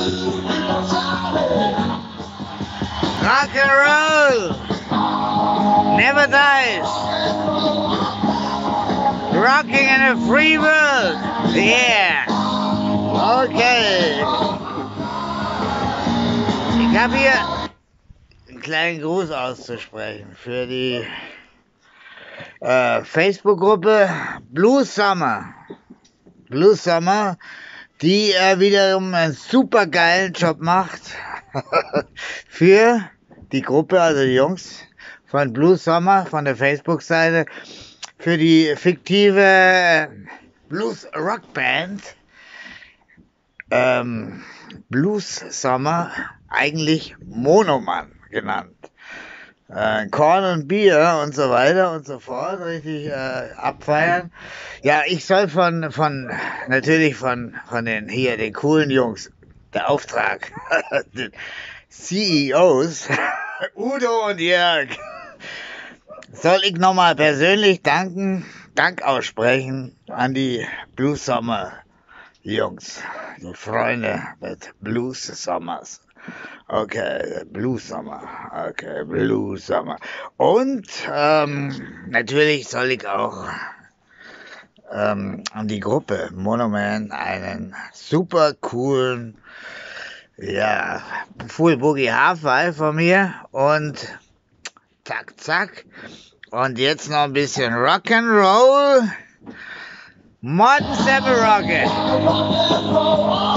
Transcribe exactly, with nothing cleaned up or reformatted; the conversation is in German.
Rock and roll never dies. Rocking in a free world. Yeah. Okay. Ich habe hier einen kleinen Gruß auszusprechen für die äh, Facebook-Gruppe Blue Summer. Blue Summer, die äh, wiederum einen super geilen Job macht für die Gruppe, also die Jungs von Blue Summer, von der Facebook-Seite, für die fiktive Blues Rock Band ähm, Blues Summer, eigentlich Monoman genannt. Äh, Korn und Bier und so weiter und so fort, richtig äh, abfeiern. Ja, ich soll von, von, natürlich von, von den, hier, den coolen Jungs, der Auftrag, den C E Os, Udo und Jörg, soll ich nochmal persönlich danken, Dank aussprechen an die Blues Summer Jungs, die Freunde mit Blues Summers. Okay, Blue Summer. Okay, Blue Summer. Und ähm, natürlich soll ich auch ähm, an die Gruppe Monoman einen super coolen, ja, Full Boogie Half-Five von mir und zack, zack. Und jetzt noch ein bisschen Rock'n'Roll. Modern Seven Rocket.